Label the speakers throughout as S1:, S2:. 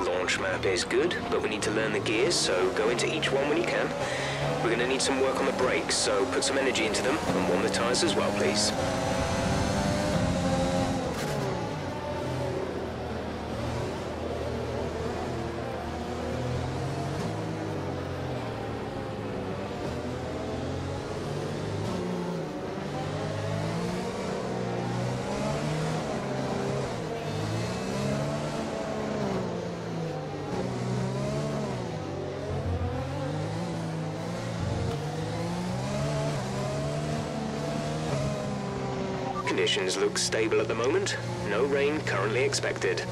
S1: Launch map is good, but we need to learn the gears, so go into each one when you can. We're going to need some work on the brakes, so put some energy into them, and warm the tires as well, please. Conditions look stable at the moment. No rain currently expected.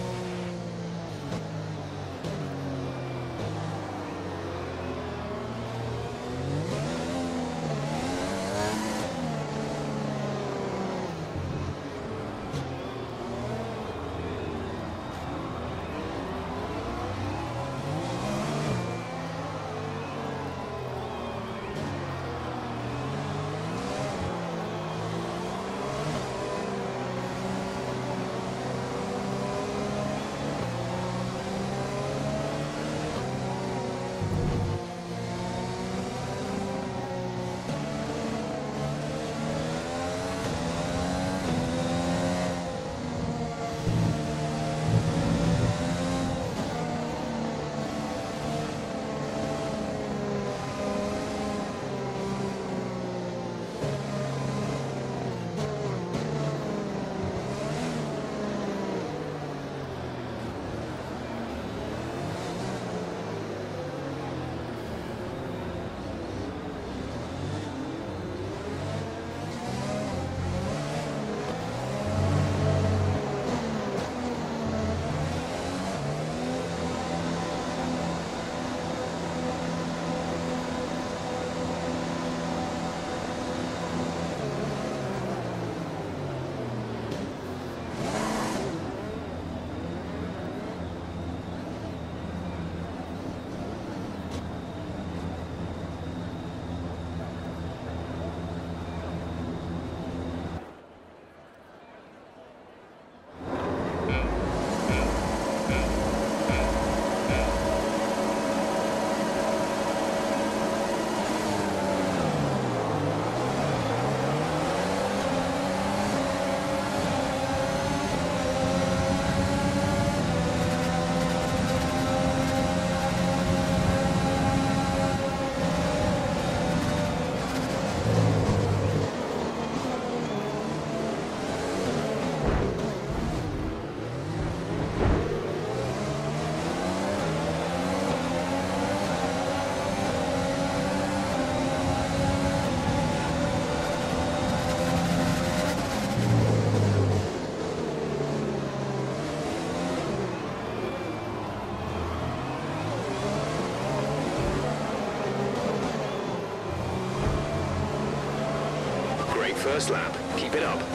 S1: First lap. Keep it up.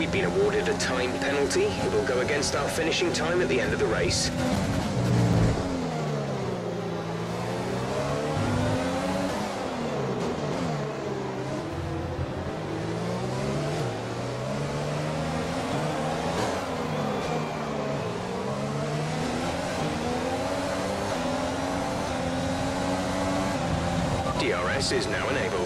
S1: We've been awarded a time penalty. It will go against our finishing time at the end of the race. DRS is now enabled.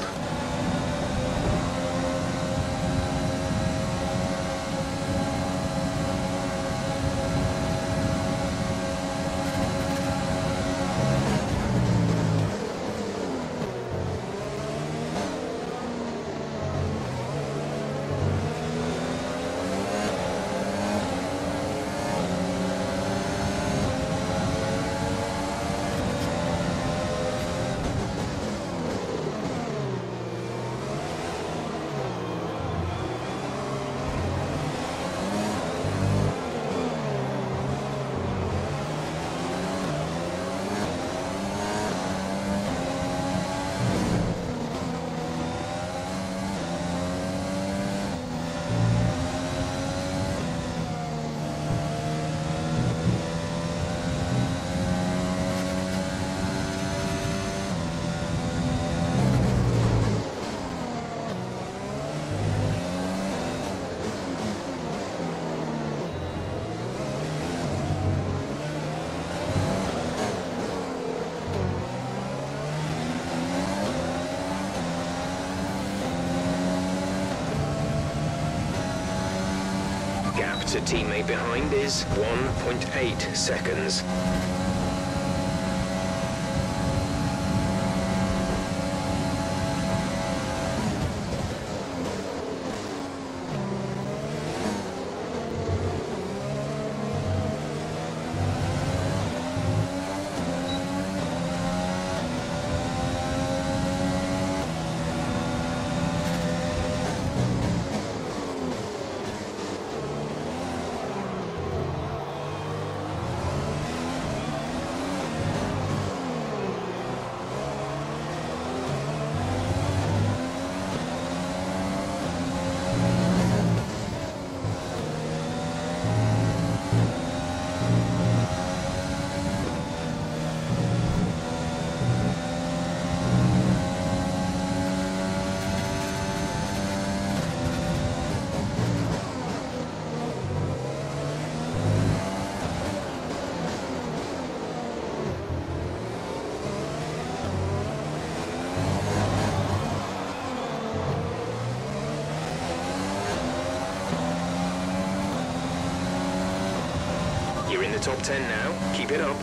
S1: Gap to teammate behind is 1.8 seconds. You're in the top 10 now. Keep it up.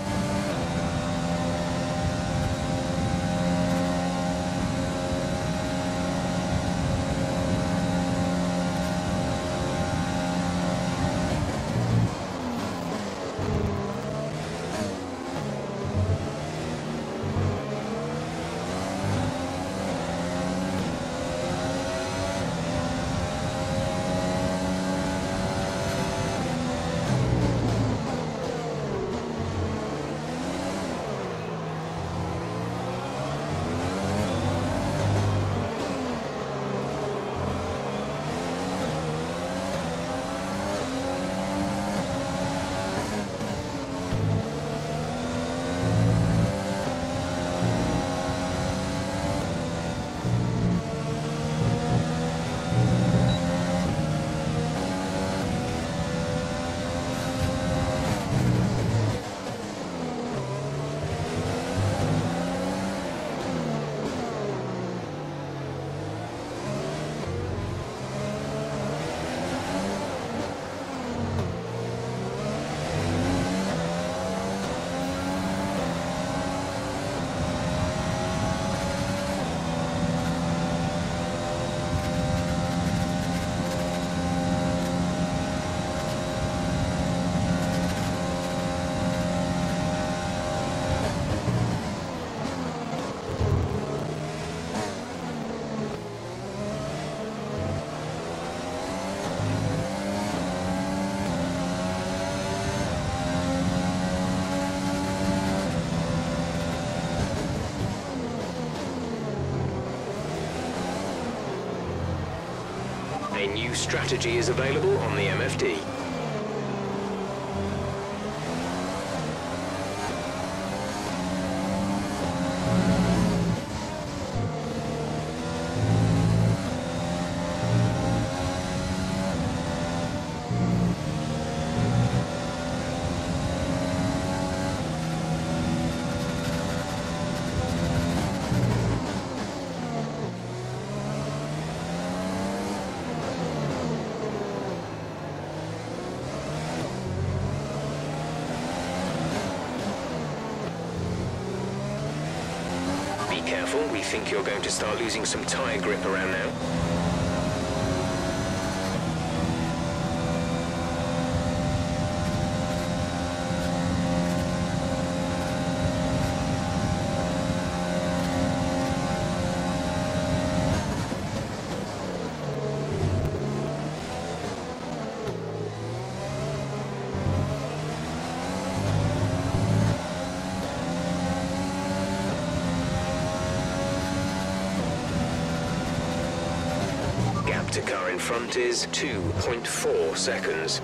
S1: A new strategy is available on the MFD. Careful, we think you're going to start losing some tyre grip around now. To car in front is 2.4 seconds.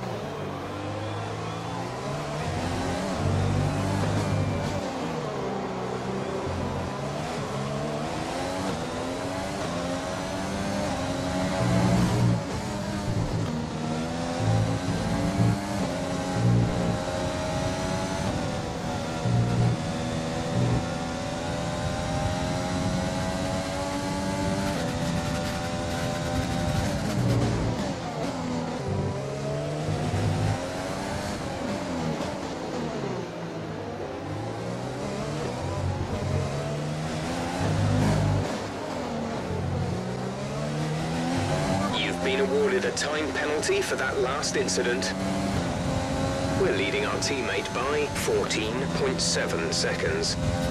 S1: Been awarded a time penalty for that last incident. We're leading our teammate by 14.7 seconds.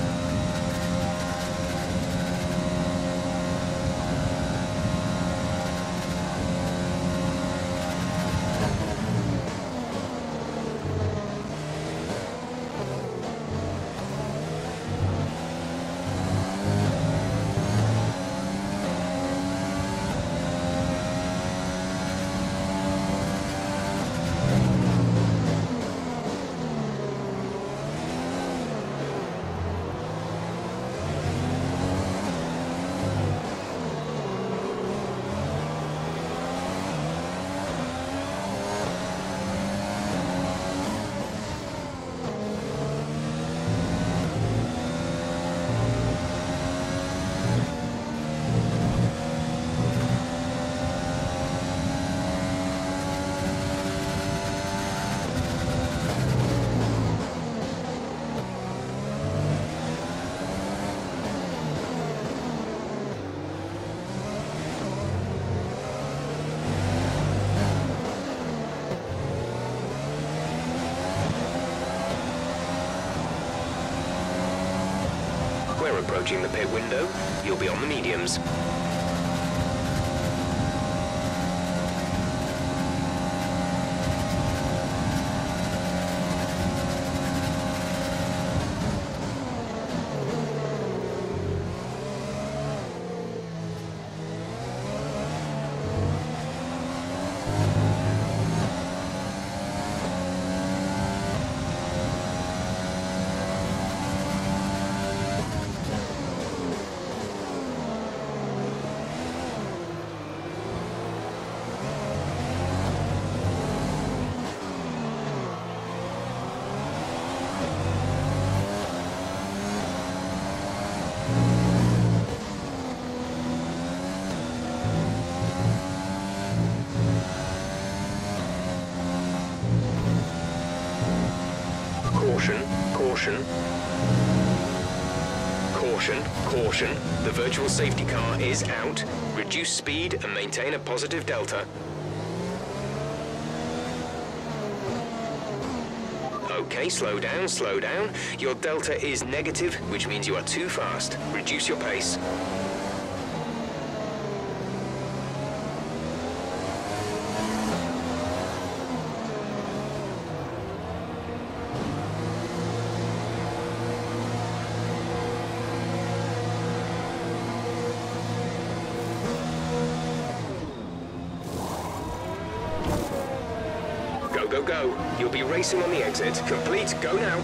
S1: We're approaching the pit window. You'll be on the mediums. Caution, caution. Caution, caution. The virtual safety car is out. Reduce speed and maintain a positive delta. Okay, slow down, slow down. Your delta is negative, which means you are too fast. Reduce your pace. Go, go, go. You'll be racing on the exit. Complete. Go now.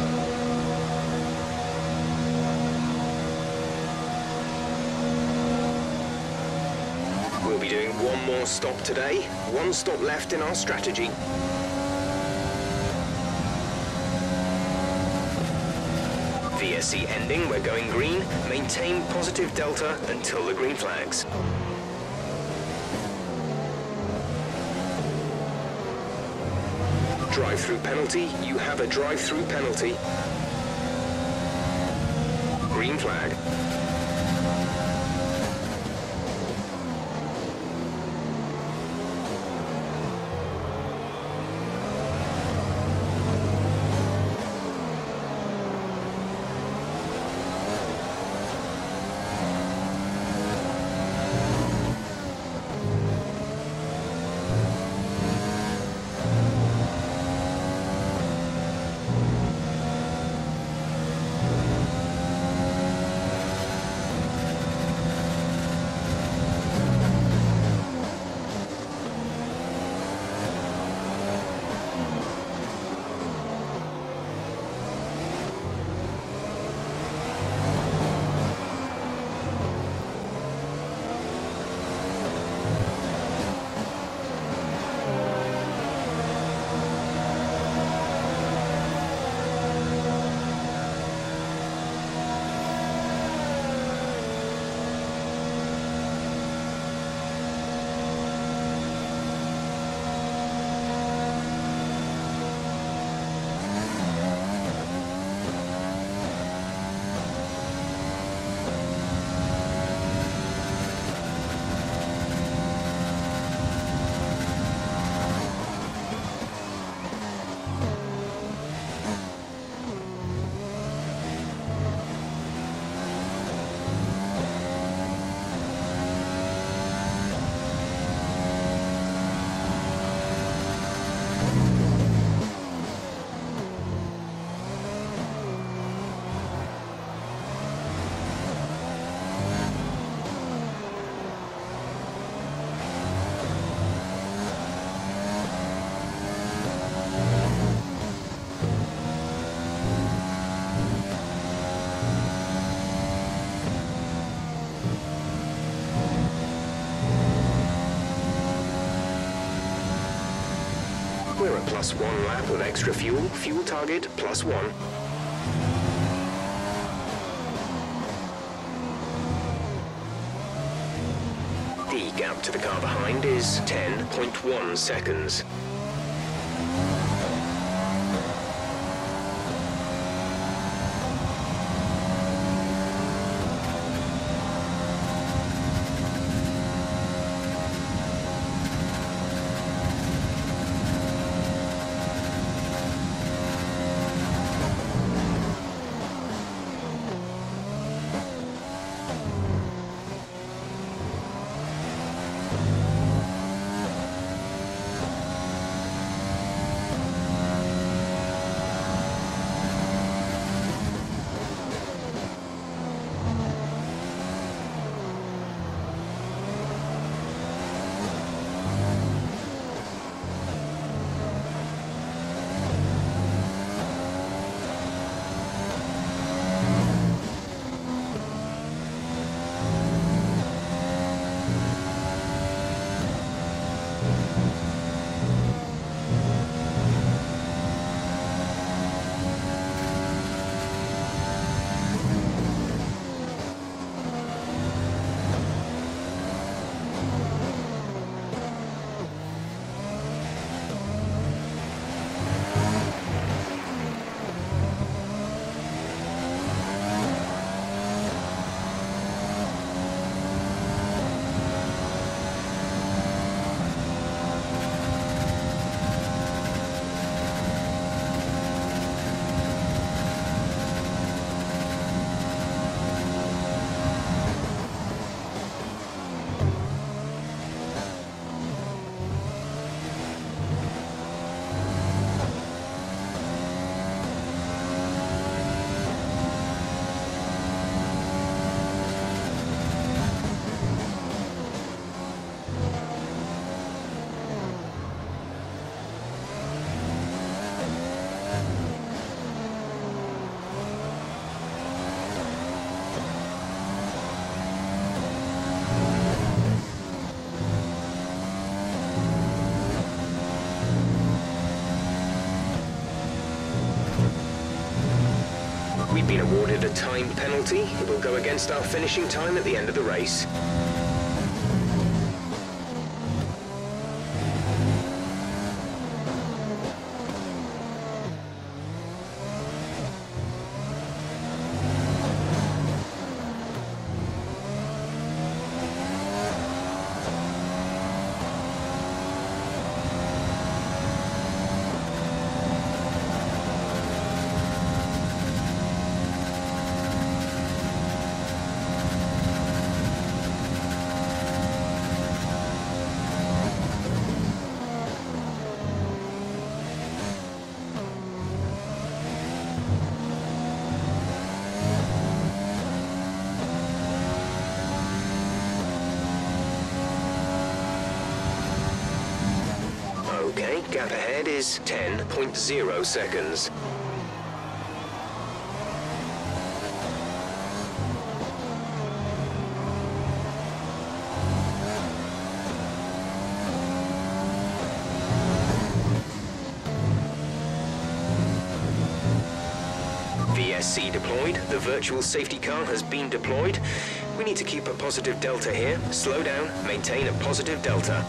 S1: We'll be doing one more stop today. One stop left in our strategy. VSC ending, we're going green. Maintain positive delta until the green flags. Drive-through penalty, you have a drive-through penalty. Green flag. We're at +1 lap with extra fuel. Fuel target +1. The gap to the car behind is 10.1 seconds. We've been awarded a time penalty. It will go against our finishing time at the end of the race. Okay, gap ahead is 10.0 seconds. VSC deployed. The virtual safety car has been deployed. We need to keep a positive delta here. Slow down, maintain a positive delta.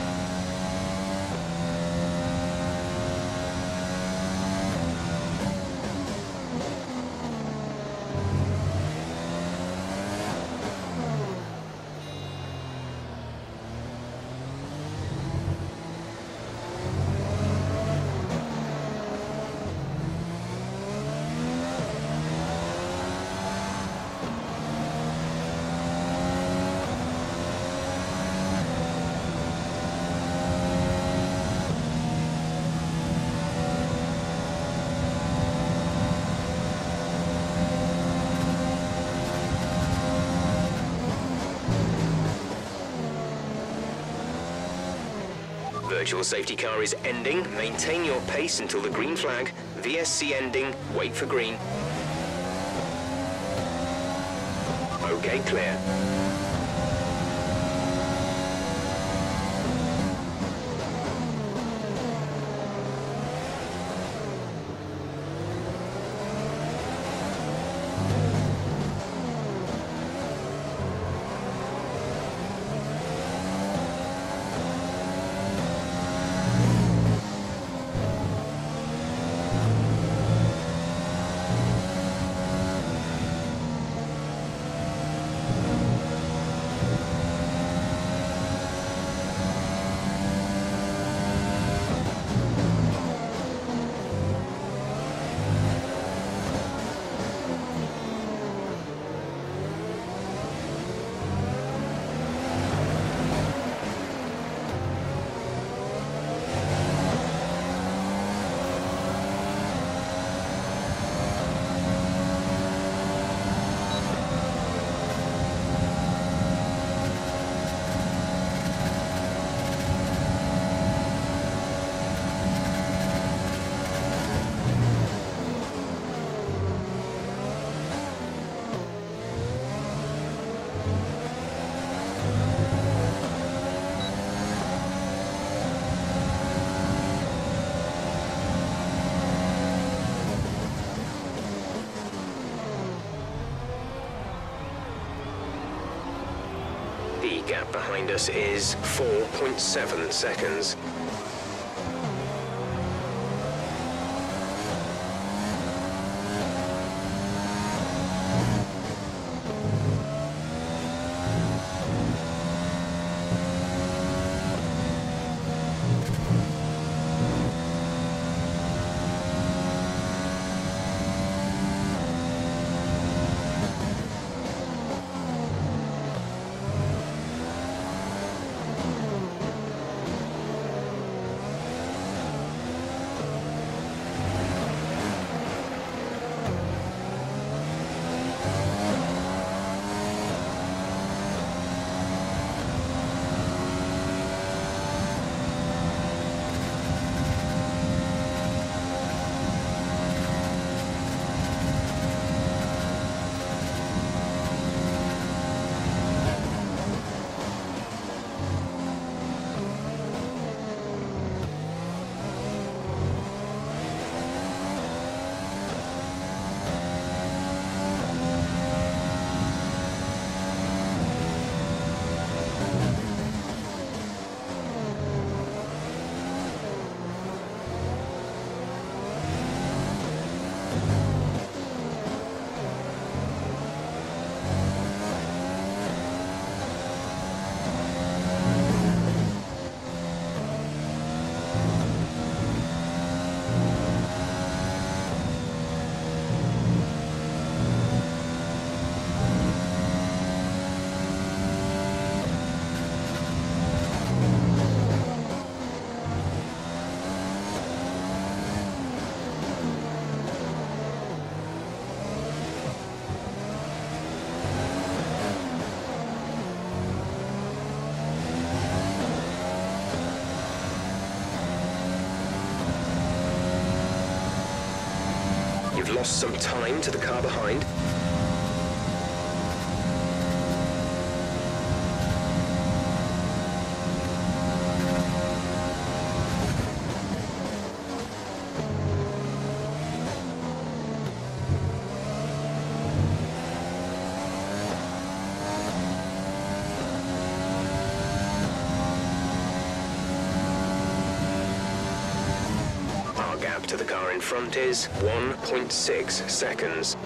S1: Virtual safety car is ending. Maintain your pace until the green flag. VSC ending. Wait for green. Okay, clear. The gap behind us is 4.7 seconds. We've lost some time to the car behind. Our gap to the car in front is 1.6 seconds.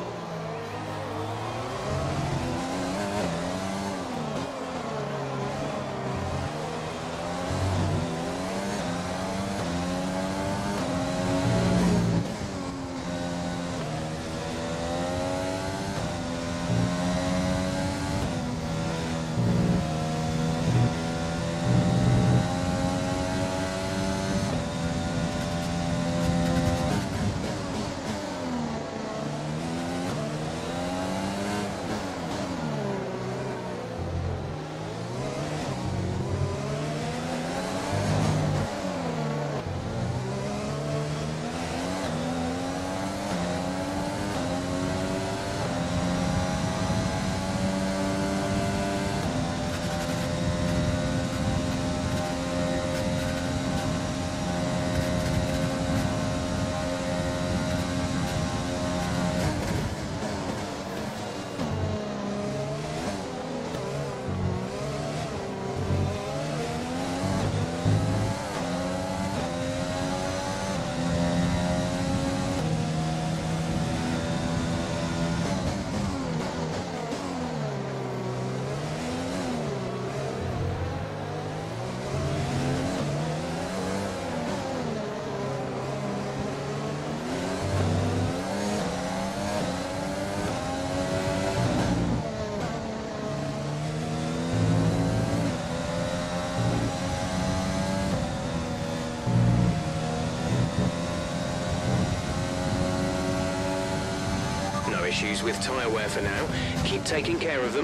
S1: Issues with tyre wear for now. Keep taking care of them.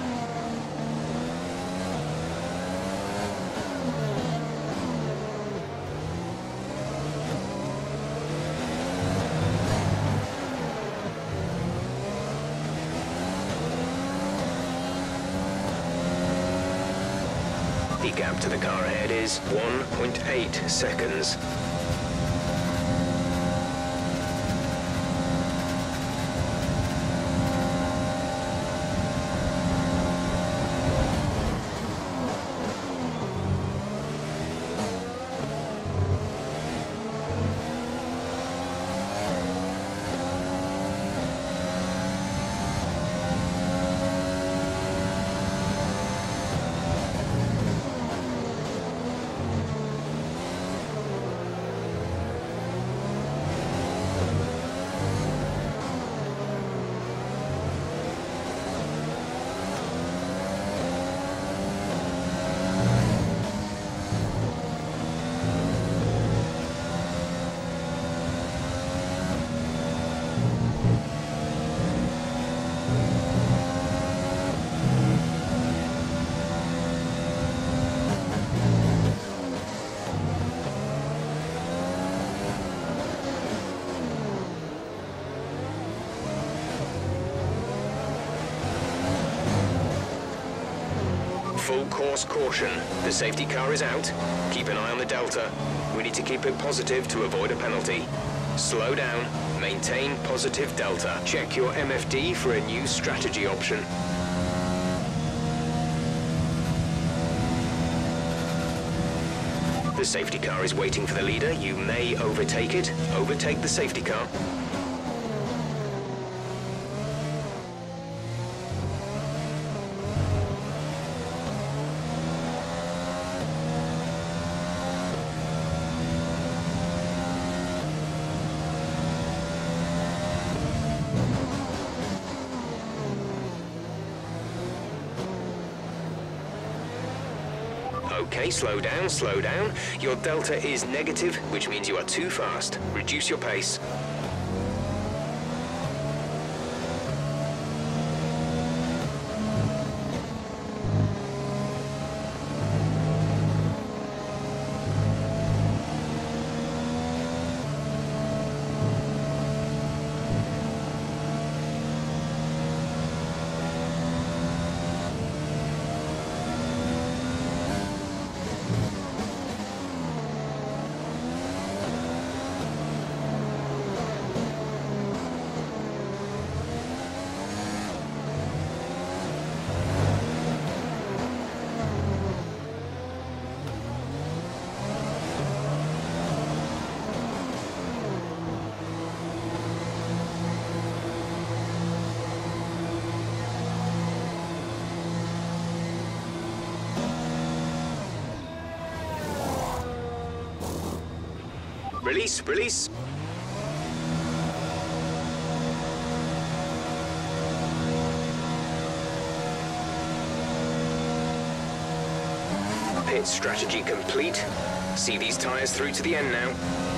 S1: The gap to the car ahead is 1.8 seconds. Full course caution. The safety car is out. Keep an eye on the Delta. We need to keep it positive to avoid a penalty. Slow down. Maintain positive Delta. Check your MFD for a new strategy option. The safety car is waiting for the leader. You may overtake it. Overtake the safety car. Okay, slow down, slow down. Your Delta is negative, which means you are too fast. Reduce your pace. Release, release. Pit strategy complete. See these tires through to the end now.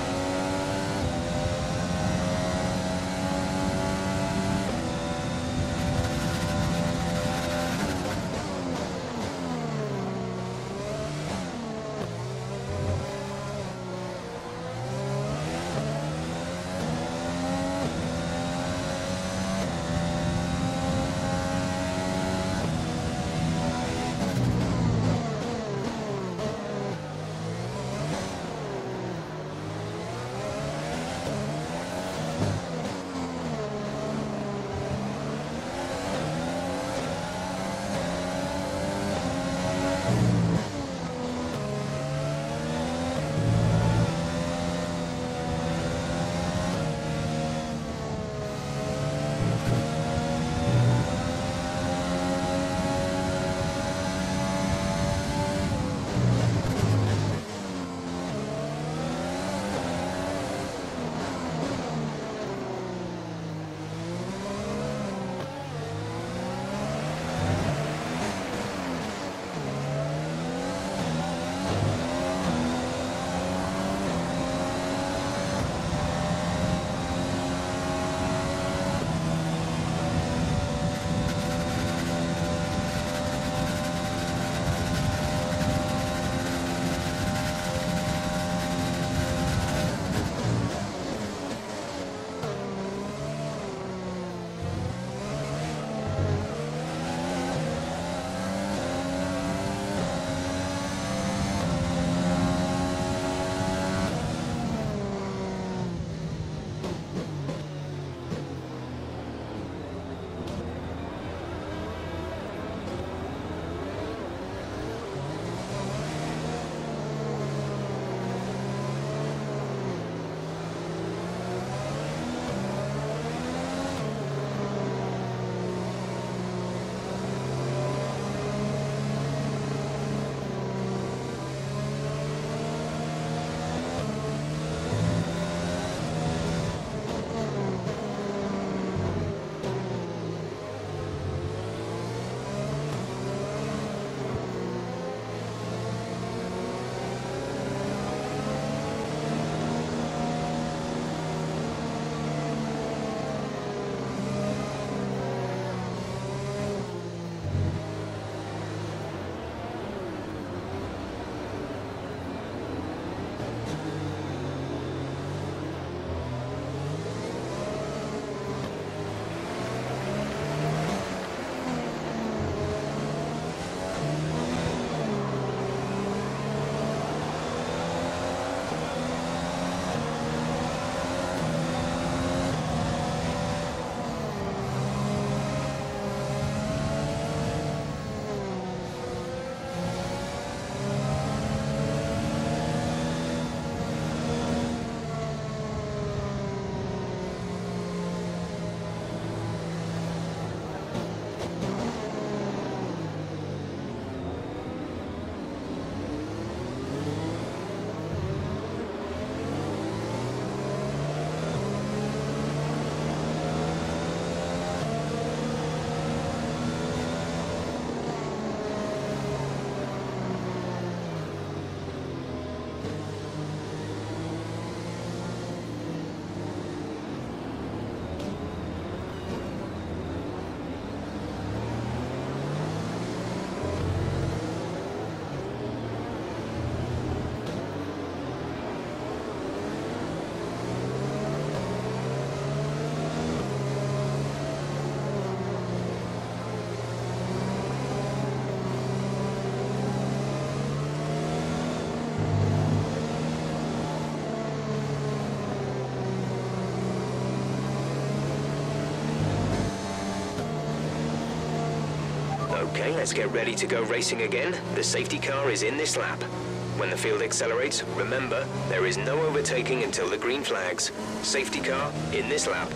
S1: Okay, let's get ready to go racing again. The safety car is in this lap. When the field accelerates, remember, there is no overtaking until the green flags. Safety car in this lap.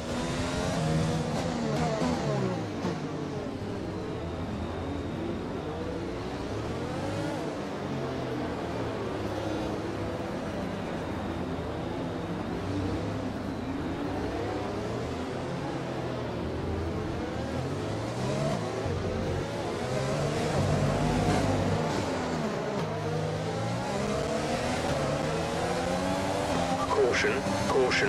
S1: Caution, caution.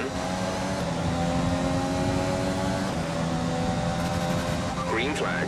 S1: Green flag.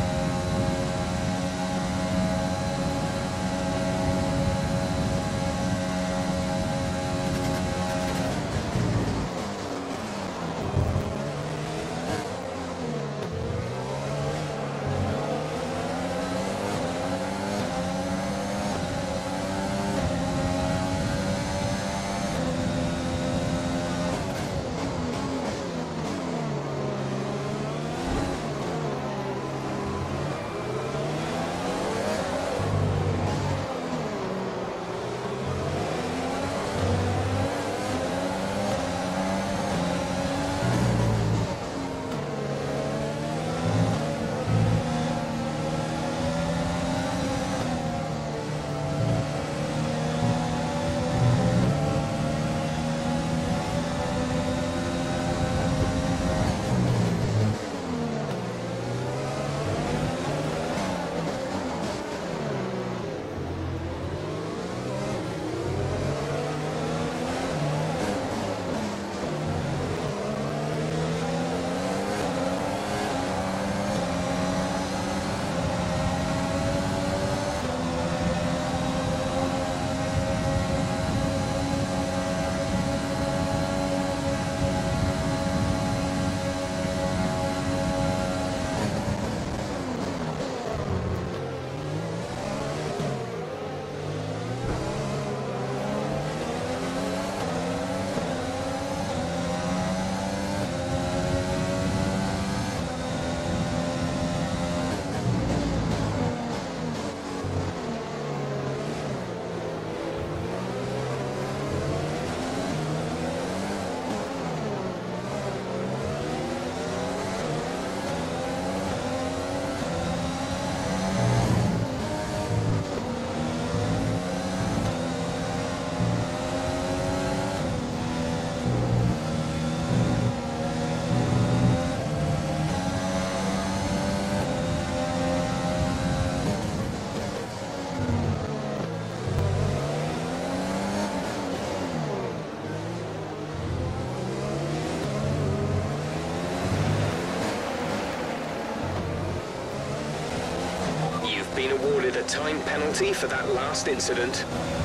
S1: Been awarded a time penalty for that last incident.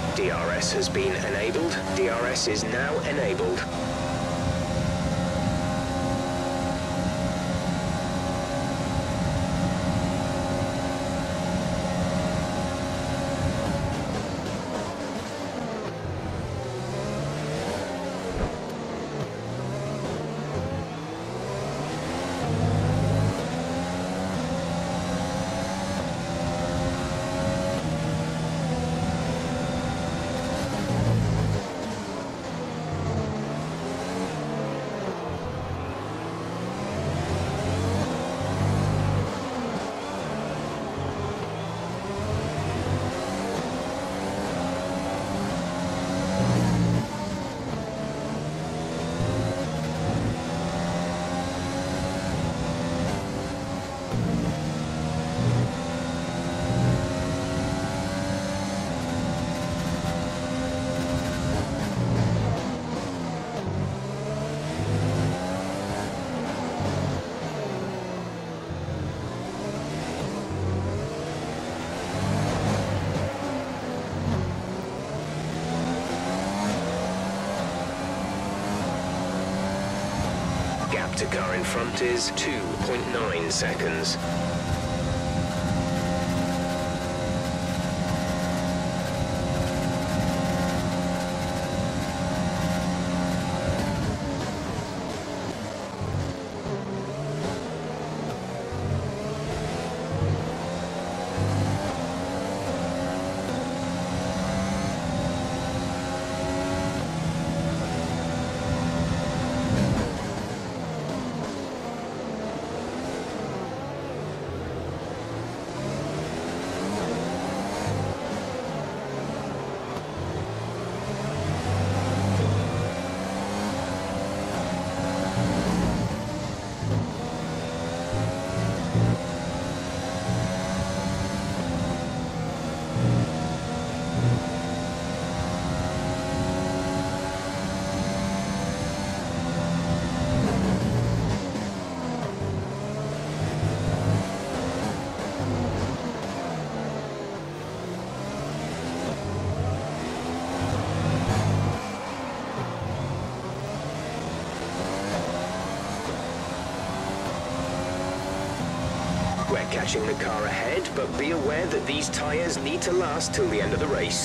S1: DRS has been enabled. DRS is now enabled. Gap to car in front is 2.9 seconds. We're catching the car ahead, but be aware that these tyres need to last till the end of the race.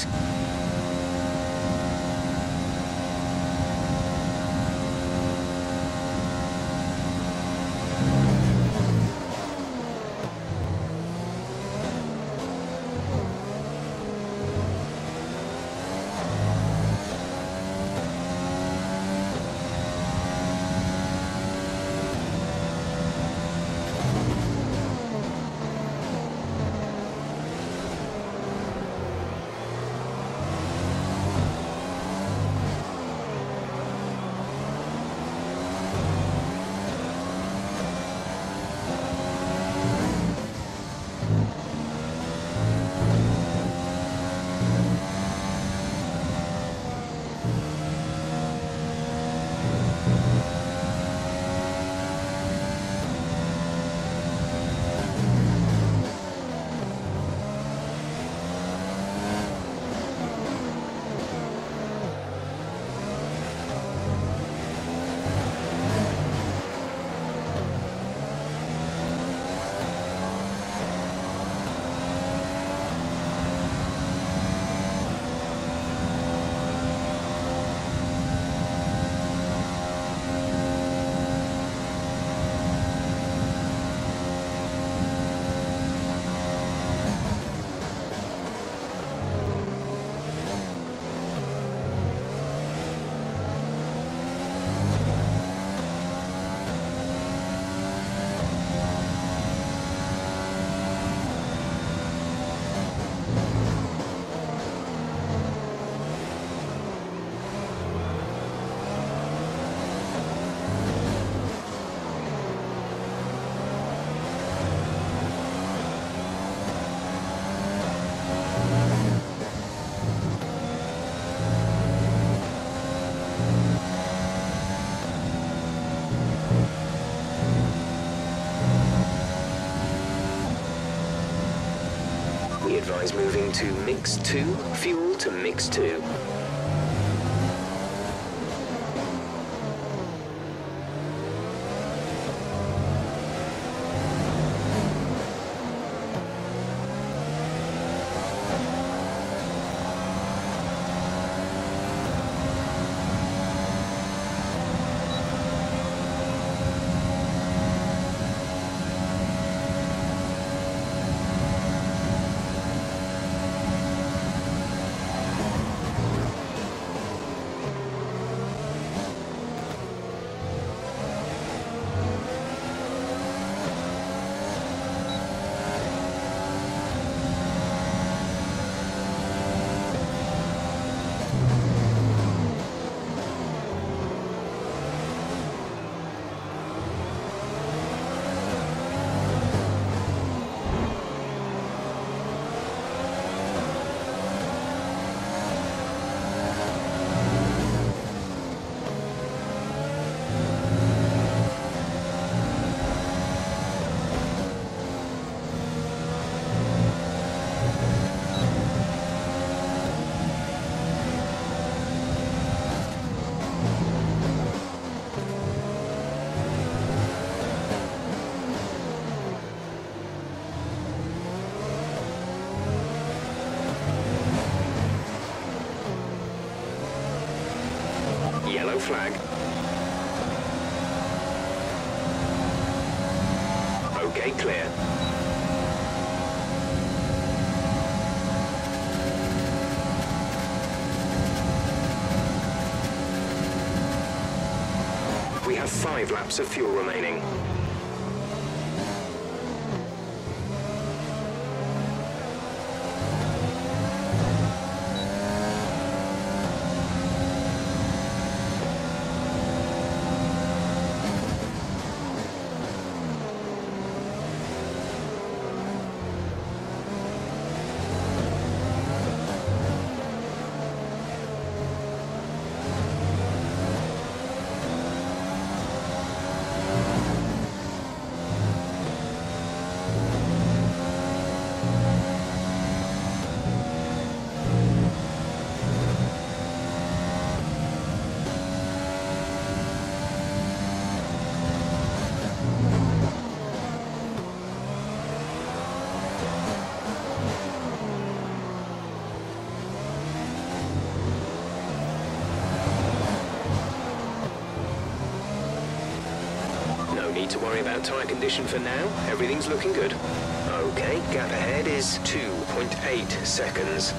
S1: We advise moving to Mix 2, fuel to Mix 2. Yellow flag. Okay, clear. We have 5 laps of fuel remaining. need to worry about tyre condition for now. Everything's looking good. Okay, gap ahead is 2.8 seconds.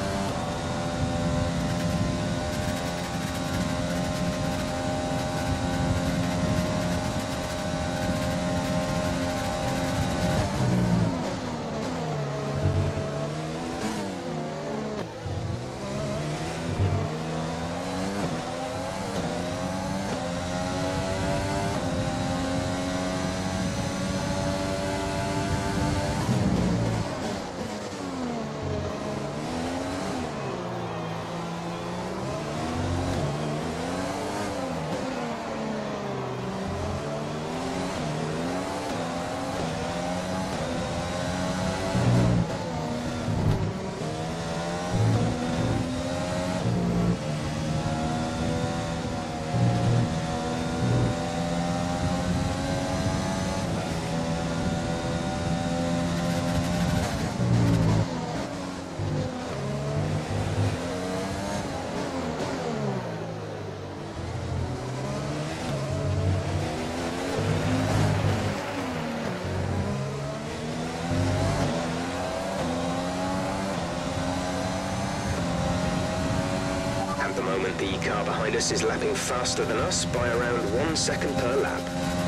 S1: At the moment, the car behind us is lapping faster than us by around 1 second per lap.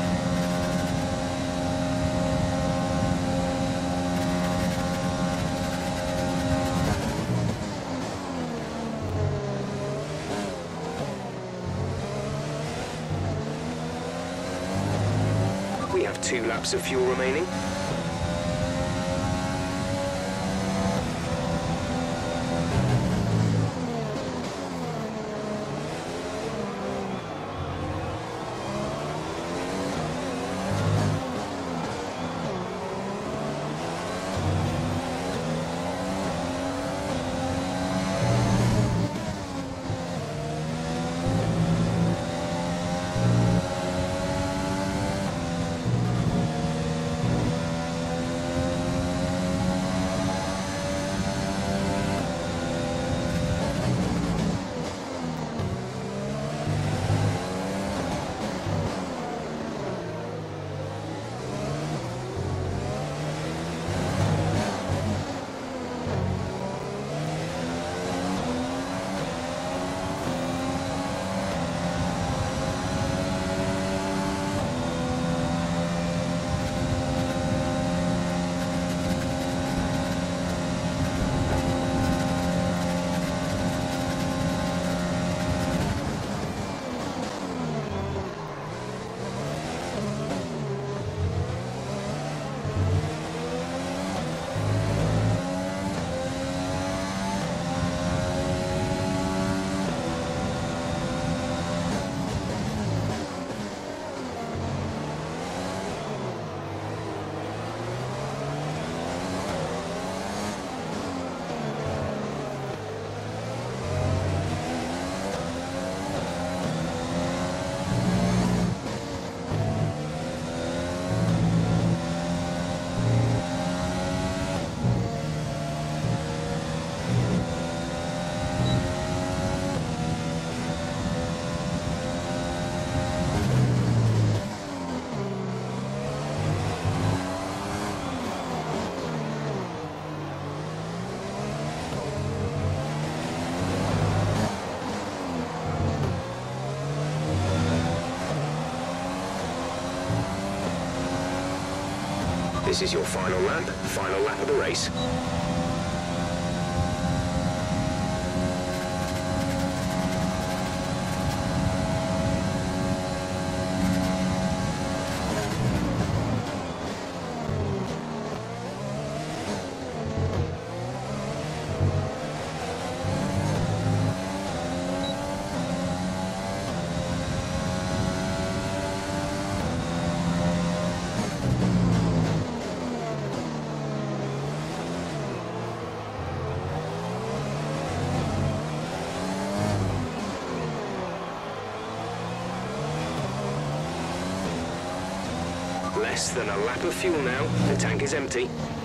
S1: We have 2 laps of fuel remaining. This is your final lap of the race. Less than a lap of fuel now. The tank is empty.